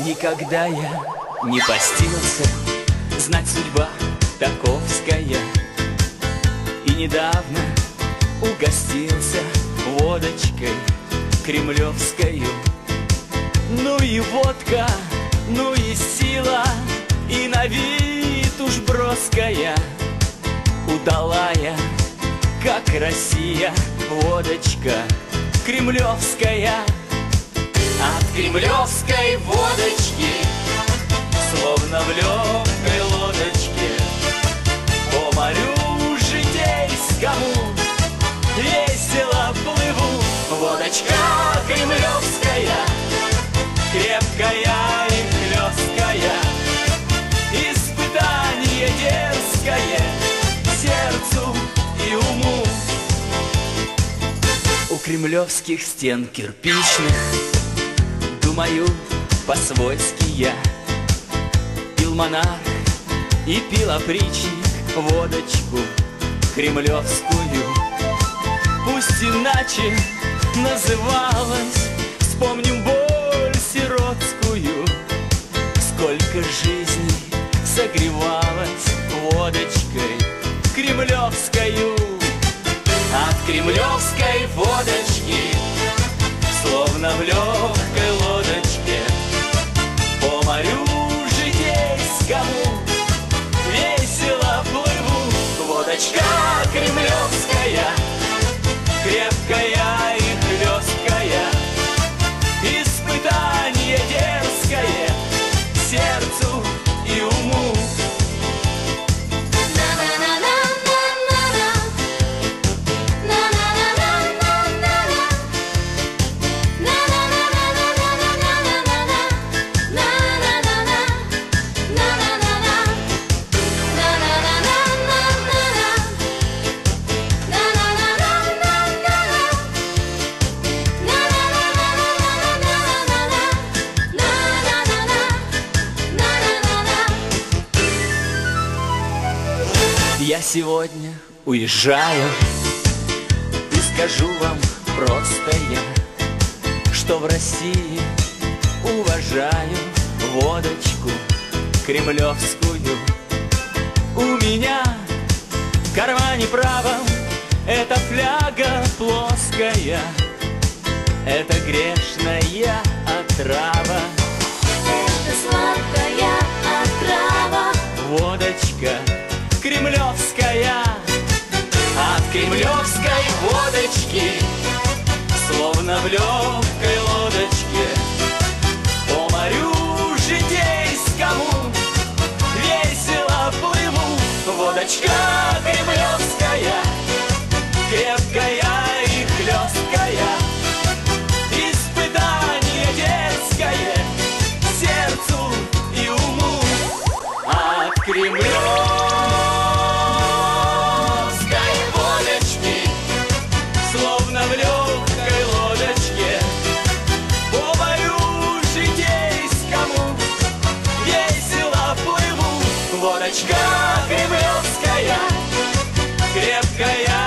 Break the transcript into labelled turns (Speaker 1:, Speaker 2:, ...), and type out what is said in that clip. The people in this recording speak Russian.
Speaker 1: Никогда я не постился, знать судьба таковская. И недавно угостился водочкой кремлевскою. Ну и водка, ну и сила, и на вид уж броская, удалая, как Россия, водочка кремлевская. От кремлевской водочки, словно в легкой лодочке, по морю житейскому весело плыву. Водочка кремлевская, крепкая и хлесткая, испытание дерзкое сердцу и уму. У кремлевских стен кирпичных, думаю, по-свойски я пил монарх и пил опричник водочку кремлевскую. Пусть иначе называлась, вспомним боль сиротскую. Сколько жизней согревалась водочкой кремлевскою. От кремлевской водочки, словно в легкой лодочке, по морю житейскому весело плыву. Водочка кремлевская, крепкая и хлесткая, испытание дерзкое сердцу и уму. Я сегодня уезжаю, и скажу вам просто я, что в России уважаю водочку кремлевскую. У меня в кармане правом эта фляга плоская, это грешная отрава,
Speaker 2: это сладкая отрава,
Speaker 1: водочка кремлевская. От кремлевской водочки, словно в легкой лодочке, по морю житейскому весело плыву. Водочка кремлевская, крепкая и хлесткая, испытание дерзкое сердцу и уму. От кремлевской водочки, словно в легкой лодочке, по морю житейскому весело плыву. Водочка кремлевская, крепкая